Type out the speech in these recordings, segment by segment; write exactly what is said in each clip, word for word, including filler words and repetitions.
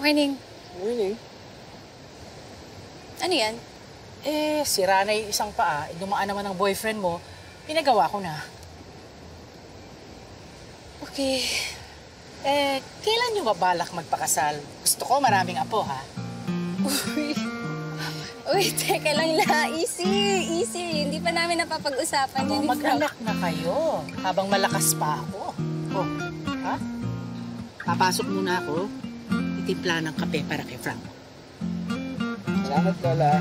Morning. Morning. Ano yan? Eh, sira na yung isang paa. Dumaan naman ng boyfriend mo. Pinagawa ko na. Okay. Eh, kailan nyo ba balak magpakasal? Gusto ko maraming apo, ha? Uy. Uy, teka lang la. Easy, easy. Hindi pa namin napapag-usapan Aba, yun. mag-anak na kayo. Habang malakas pa ako. Oh, ha? Papasok muna ako. Itimpla ng kape para kay Frank. Salamat, Lola.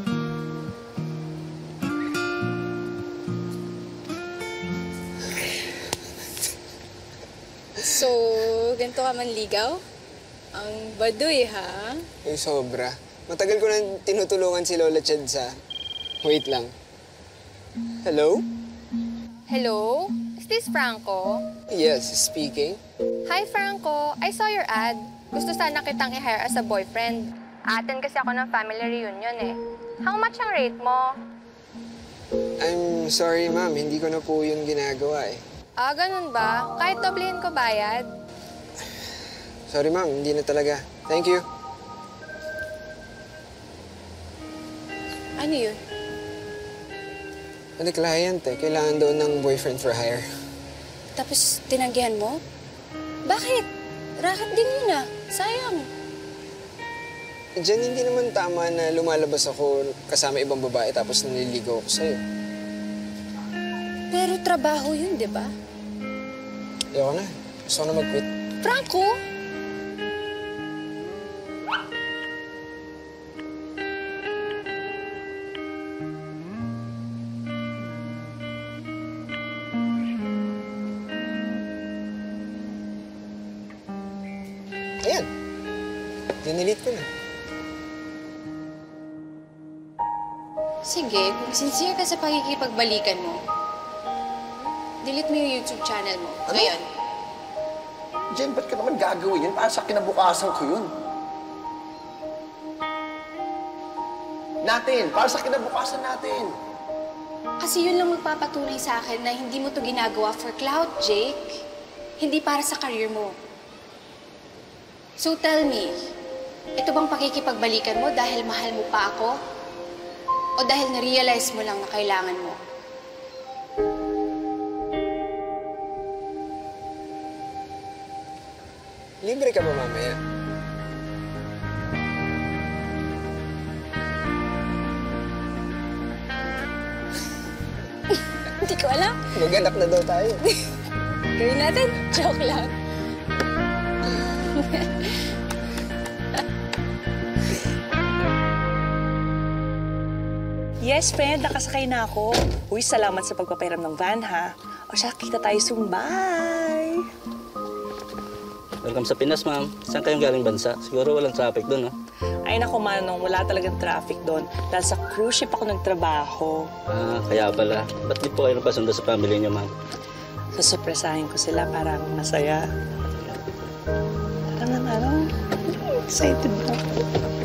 So, ganito ka manligaw? Ang baduy, ha? Uy, sobra. Matagal ko na tinutulungan si Lola Chedsa. Wait lang. Hello? Hello? Is this Franco? Yes, speaking. Hi, Franco. I saw your ad. Gusto sana kitang i-hire as a boyfriend. Atin kasi ako ng family reunion eh. How much ang rate mo? I'm sorry, ma'am. Hindi ko na po yun ginagawa eh. Ah, ganun ba? Kahit doblehin ko bayad? Sorry, ma'am. Hindi na talaga. Thank you. Ano yun? Ano, client eh. Kailangan daw ng boyfriend for hire. Tapos tinanggihan mo? Bakit? Racket din yun ah. Sayang. Eh, Jen, hindi naman tama na lumalabas ako kasama ibang babae tapos naliligaw ako sa'yo. Pero trabaho yun, di ba? Ayoko na. Gusto ko na mag-quit. Franco? Ayan. Dinilit ko na. Sige, kung sincere ka sa pakikipagbalikan mo, delete mo yung YouTube channel mo. Ano? Ngayon. Jen, ba't ka naman gagawin yan? Para sa kinabukasan ko yun. Natin! Para sa kinabukasan natin! Kasi yun lang magpapatunay sa akin na hindi mo to ginagawa for clout, Jake. Hindi para sa career mo. So tell me, ito bang pakikipagbalikan mo dahil mahal mo pa ako? O dahil na-realize mo lang na kailangan mo? Libre ka ba mamaya? Hindi ko alam. Maganak na daw tayo. Gawin natin. Joke lang. Yes, friend. Nakasakay na ako. Uy, salamat sa pagpapairam ng van, ha? O siya, kita tayo soon. Bye! Welcome sa Pinas, ma'am. Saan kayong galing bansa? Siguro walang traffic doon, no? Ay, naku, Manong. Wala talagang traffic doon. Dahil sa cruise ship ako nagtrabaho. Ah, kaya pala. Ba't di po kayo napasundo sa family niyo, ma'am? Susupresahin ko sila para masaya. Tara na, Manong. Excited na ako.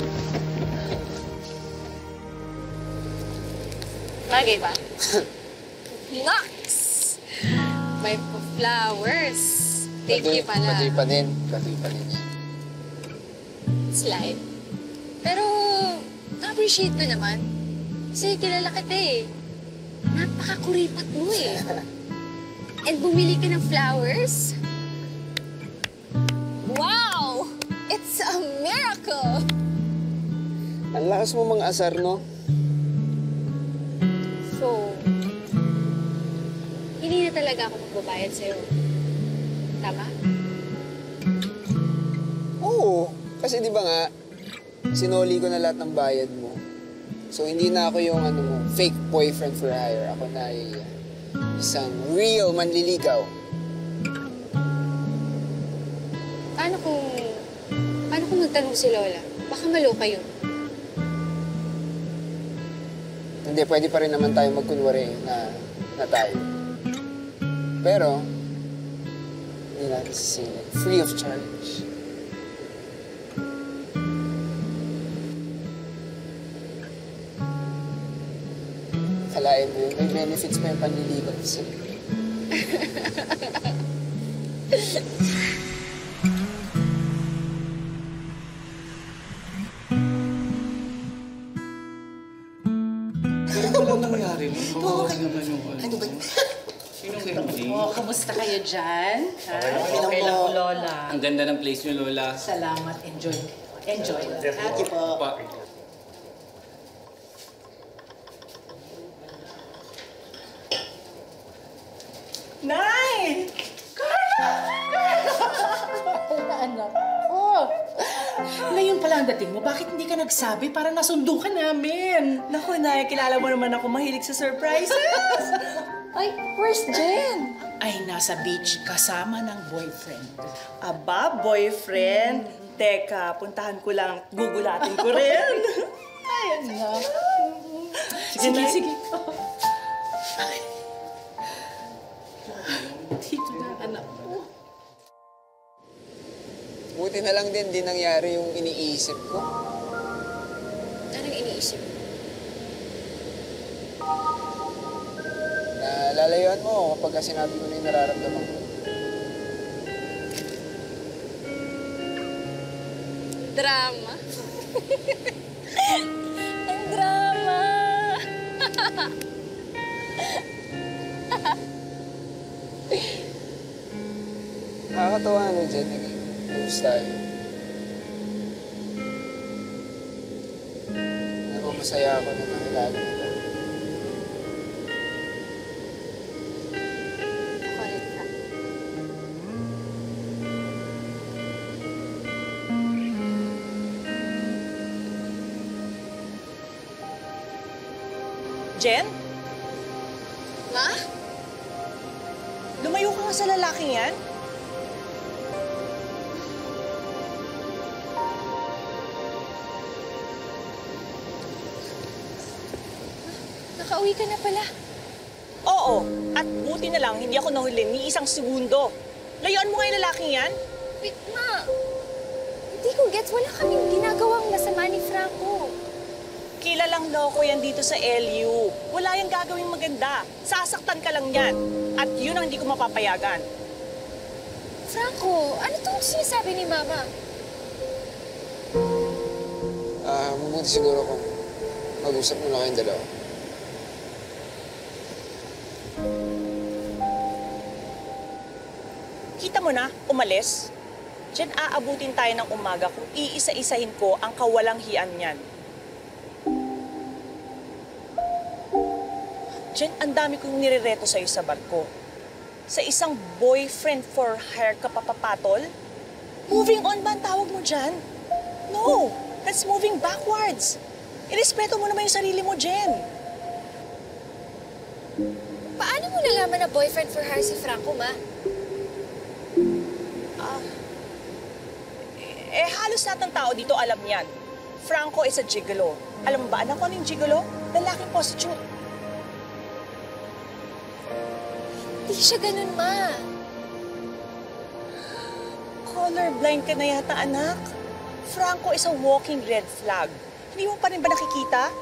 Bagay ba? Nox! May flowers. Thank you pala. Pati pa din. Pati pa din. Slide. Pero, na-appreciate ko naman. Kasi kilala kita eh. Napaka-kuripat mo eh. And bumili ka ng flowers? Wow! It's a miracle! Ang lakas mo mga asar, no? So, hindi na talaga ako magbabayad sa'yo. Tama? Oo. Kasi di ba nga, sinoli ko na lahat ng bayad mo. So, hindi na ako yung ano mo, fake boyfriend for hire. Ako na ay isang real manliligaw. Paano kung... Paano kung magtanong si Lola? Baka maloka yun. Hindi, pwede pa rin naman tayo magkunwari na, na tayo. Pero, hindi natin sisingin. Free of charge. Kalain mo yun. May benefits pa yung panliligaw sa'yo. naman yung Ano ba? Sinong Henry? Oh, kamusta kayo dyan? Ha? Okay lang po, Lola. Ang ganda ng place niyo, Lola. Salamat. Enjoy. Enjoy. Thank you po. Pa. Nay! Carla! Carla, anak ko. Ngayon pala ang dating mo, bakit hindi ka nagsabi para nasundo ka namin? Naku, Nay, kilala mo naman ako mahilig sa surprises. Ay, where's Jen? Ay, nasa beach kasama ng boyfriend. Aba, boyfriend. Teka, puntahan ko lang. Gugulatin ko rin. Ay, anak. Sige, Sige, Nay. sige. Ay. Dito na, anak ko. Buti na lang din, di nangyari yung iniisip ko. Anong iniisip? Na lalayuan mo ako kapag sinabi ko na yung nararamdaman ko. Drama? Ang drama! Nakakatawa ano dyan, naging close tayo. Ano, masaya ako na nakilala kita. Correct ka. Jen, Ma? lumayo ka nga sa lalaking yan. Nakauwi ka na pala. Oo, at buti na lang hindi ako nahuli ni isang segundo. Layuan mo nga yung lalaking yan. Wait, Ma. Hindi ko gets. Wala kaming ginagawang masama ni Franco. Kilalang loko yan dito sa L U. Wala yung gagawing maganda. Sasaktan ka lang yan. At yun ang hindi ko mapapayagan. Franco, ano itong sinasabi ni Mama? Ah, mabuti siguro kung mag-usap muna kayong dalawa. Kita mo na, umalis. Diyan aabutin tayo ng umaga kung iisa-isahin ko ang kawalang hiyan niyan. Diyan, ang dami kong nirereto sa'yo sa barko. Sa isang boyfriend for hire ka papapatol? Moving on ba ang tawag mo dyan? No, that's moving backwards. Irespeto mo naman yung sarili mo, Jen. Paano mo nalaman na boyfriend for her si Franco, Ma? Eh, halos lahat ng tao dito alam yan. Franco is a gigolo. Alam mo ba, anak ko ano yung gigolo? Lalaking prostitute. Hindi siya ganun, Ma. Colorblind ka na yata, anak. Franco is a walking red flag. Hindi mo pa rin ba nakikita?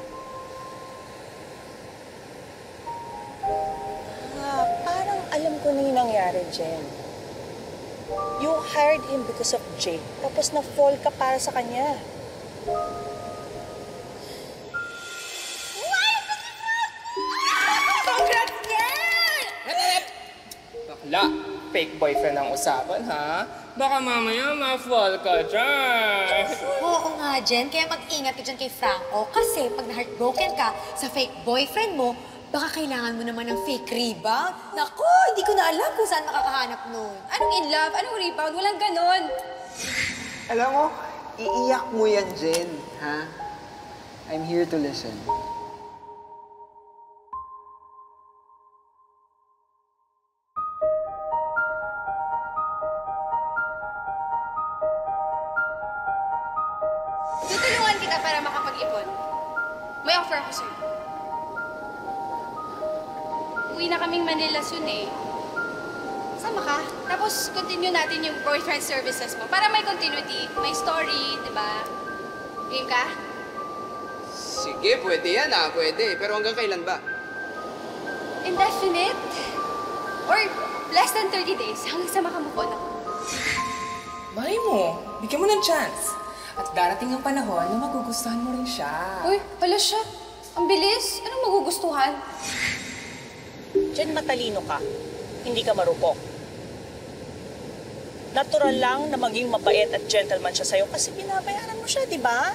Ah, parang alam ko na yung nangyari, Jen. You hired him because of Jake, tapos na-fall ka para sa kanya. Congrats, girl! Bakla, fake boyfriend ang usapan, ha? Baka mamaya ma-fall ka dyan. Oo nga, Jen. Kaya mag-ingat ka dyan kay Franco. Kasi pag na-heartbroken ka sa fake boyfriend mo, baka kailangan mo naman ng fake rebound. Naku, hindi ko na alam kung saan makakahanap nun. Anong in love? Anong rebound? Walang ganon. Alam mo, iiyak mo yan, Jen, ha? I'm here to listen. Tutulungan kita para makapag-ipon. May offer ako sa'yo. Uwi na kaming Manila soon eh. Sama ka. Tapos continue natin yung boyfriend services mo para may continuity, may story, di ba? Game ka? Sige, pwede yan ah, pwede. Pero hanggang kailan ba? Indefinite? Or less than thirty days hanggang sa makamukon ako. Malay mo, bigyan mo ng chance. At darating ang panahon na magugustuhan mo rin siya. Uy, wala siya. Ang bilis. Anong magugustuhan? Jen, matalino ka. Hindi ka marupok. Natural lang na maging mabait at gentleman siya sa'yo kasi binabayaran mo siya, di ba?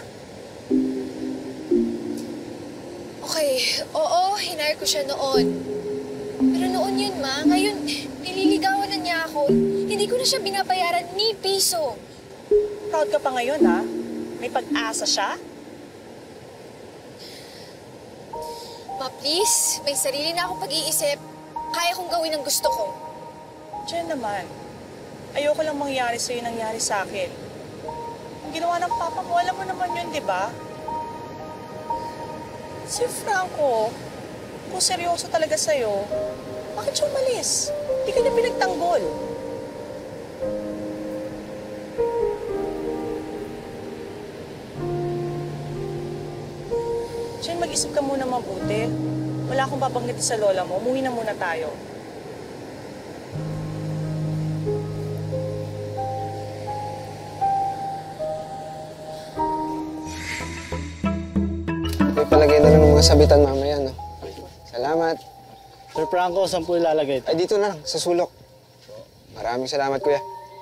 Okay, oo, hinire ko siya noon. Pero noon yun, ma. Ngayon, nililigawan na niya ako. Hindi ko na siya binabayaran ni piso. Proud ka pa ngayon, ha? May pag-asa siya? Ma, please, may sarili na akong pag-iisip. Kaya kong gawin ang gusto ko. Jen naman, ayoko lang mangyari sa'yo nangyari sa akin. Ang ginawa ng papa mo, alam mo naman yun, di ba? Si Franco, kung seryoso talaga sa'yo, bakit siya umalis? Hindi ka niya pinagtanggol. Jen, mag-isip ka muna mabuti. Wala akong babanggitin sa lola mo. Umuwi na muna tayo. May palagay na lang ng mga sabitan mamaya, no? Salamat. Sir Franco, saan po ilalagay ito? Ay, dito na lang, sa sulok. Maraming salamat, kuya.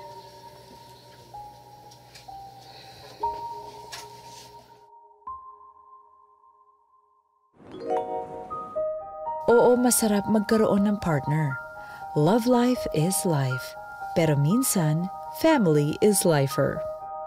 Oo, masarap magkaroon ng partner. Love life is life. Pero minsan, family is lifer.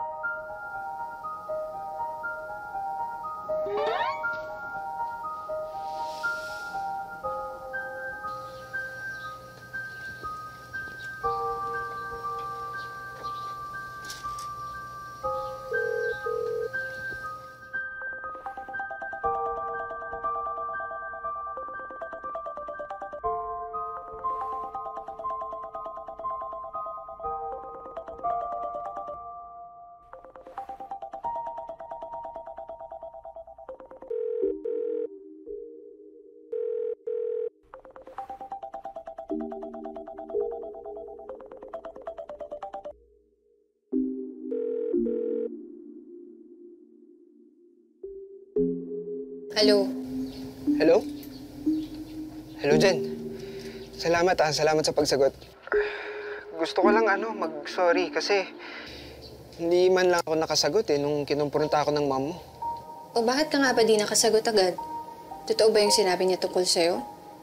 Hello? Hello? Hello, Jen. Salamat ah, salamat sa pagsagot. Gusto ko lang ano, mag-sorry kasi hindi man lang ako nakasagot eh nung kinumpronta ako ng mom mo. O bakit ka nga ba di nakasagot agad? Totoo ba yung sinabi niya tungkol sa'yo?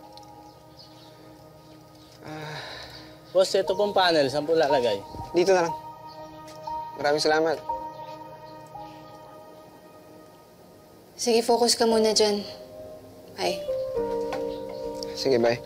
Ah, Boss, ito pong panel. Saan po lalagay? dito na lang. Maraming salamat. Sige, focus ka muna dyan. Bye. Sige, bye.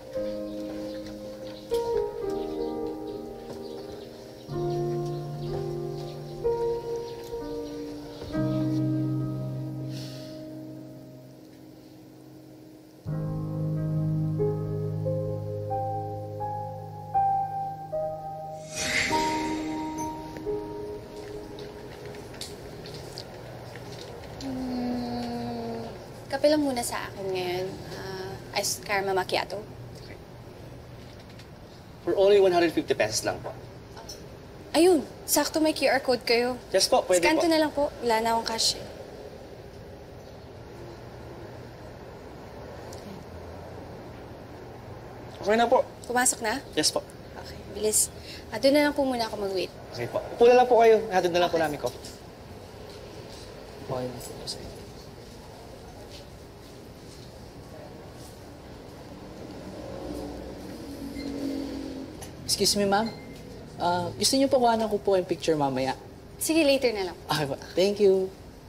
Kape lang muna sa akin ngayon. Uh, ice caramel macchiato. For only one hundred fifty pesos lang po. Ayun, sakto may Q R code kayo. Yes po, pwede Scan po. ko na lang po. Wala na akong cash eh. Okay na po. Pumasok na? Yes po. Okay, bilis. Ah, doon na lang po muna ako mag-wait. Okay po. Upo na lang po kayo. Hatid na lang po namin ko. Okay na po. Sige. Excuse me, ma'am. Uh, gusto niyo pa kuhanan ko po yung picture mamaya? Sige, later na lang. Okay po. Thank you.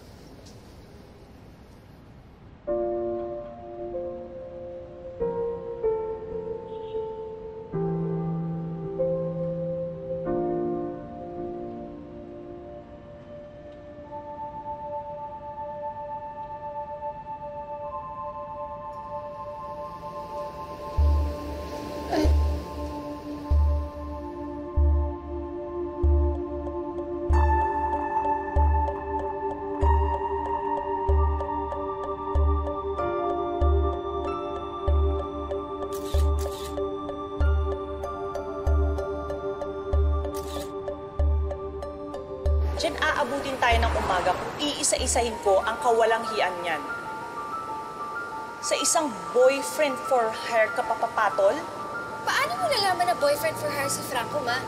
Jen, aabutin tayo ng umaga kung iisa-isahin ko ang kawalang hiyan niyan. Sa isang boyfriend for hire ka papapatol? Paano mo nalaman na boyfriend for hire si Franco, ma?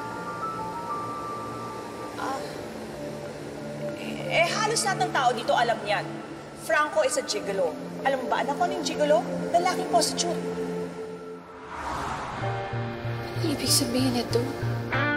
Ah, eh, eh, halos lahat ng tao dito alam yan. Franco is a gigolo. Alam mo ba, anak ko ng gigolo? Lalaking prostitute. Ibig sabihin nito,